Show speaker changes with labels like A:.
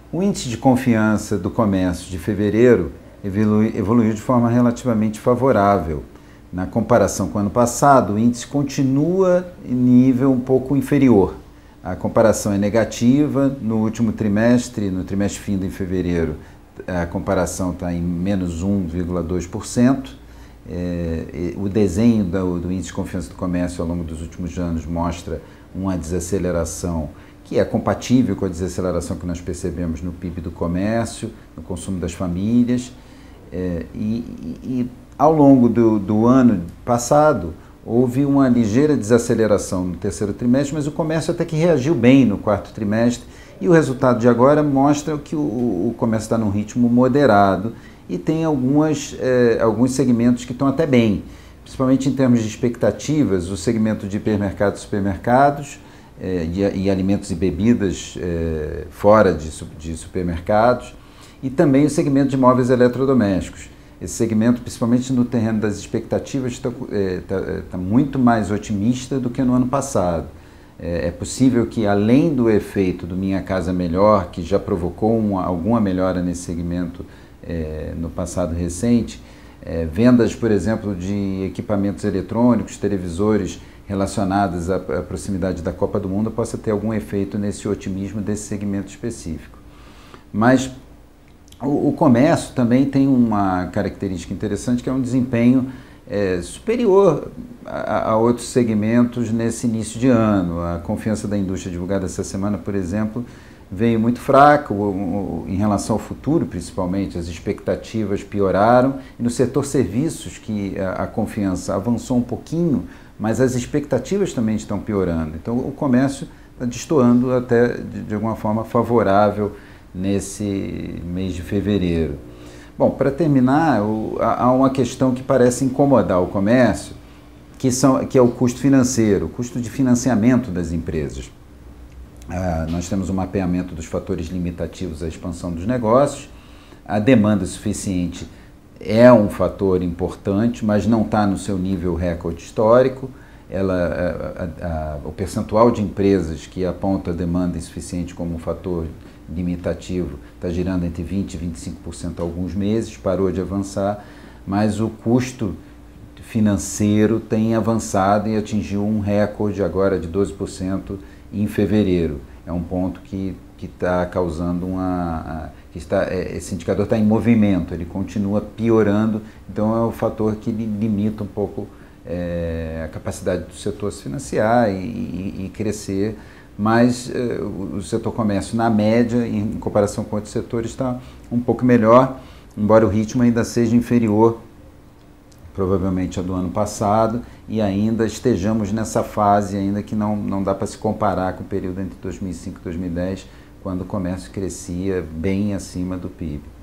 A: O índice de confiança do comércio de fevereiro evoluiu de forma relativamente favorável. Na comparação com o ano passado, o índice continua em nível um pouco inferior. A comparação é negativa. No último trimestre, no trimestre fim de fevereiro, a comparação está em menos 1,2%. O desenho do índice de confiança do comércio ao longo dos últimos anos mostra uma desaceleração que é compatível com a desaceleração que nós percebemos no PIB do comércio, no consumo das famílias. Ao longo do ano passado, houve uma ligeira desaceleração no terceiro trimestre, mas o comércio até que reagiu bem no quarto trimestre, e o resultado de agora mostra que o comércio está num ritmo moderado e tem alguns segmentos que estão até bem, principalmente em termos de expectativas, o segmento de hipermercados e supermercados, e alimentos e bebidas fora de supermercados, e também o segmento de móveis eletrodomésticos. Esse segmento, principalmente no terreno das expectativas, está muito mais otimista do que no ano passado. É possível que, além do efeito do Minha Casa Melhor, que já provocou alguma melhora nesse segmento no passado recente, vendas, por exemplo, de equipamentos eletrônicos, televisores relacionados à proximidade da Copa do Mundo, possa ter algum efeito nesse otimismo desse segmento específico. Mas o comércio também tem uma característica interessante, que é um desempenho superior a outros segmentos nesse início de ano. A confiança da indústria divulgada essa semana, por exemplo, veio muito fraca em relação ao futuro, principalmente. As expectativas pioraram, e no setor serviços, que a confiança avançou um pouquinho, mas as expectativas também estão piorando. Então o comércio está destoando até de alguma forma favorável nesse mês de fevereiro. Bom, para terminar, há uma questão que parece incomodar o comércio, que é o custo financeiro, o custo de financiamento das empresas. Nós temos um mapeamento dos fatores limitativos à expansão dos negócios. A demanda suficiente é um fator importante, mas não está no seu nível recorde histórico. O percentual de empresas que aponta a demanda insuficiente como um fator limitativo está girando entre 20% e 25% há alguns meses, parou de avançar, mas o custo financeiro tem avançado e atingiu um recorde agora de 12% em fevereiro. É um ponto que está causando esse indicador está em movimento, ele continua piorando, então é o fator que limita um pouco a capacidade do setor se financiar e crescer, mas o setor comércio, na média, em comparação com outros setores, está um pouco melhor, embora o ritmo ainda seja inferior, provavelmente, ao do ano passado, e ainda estejamos nessa fase ainda que não dá para se comparar com o período entre 2005 e 2010, quando o comércio crescia bem acima do PIB.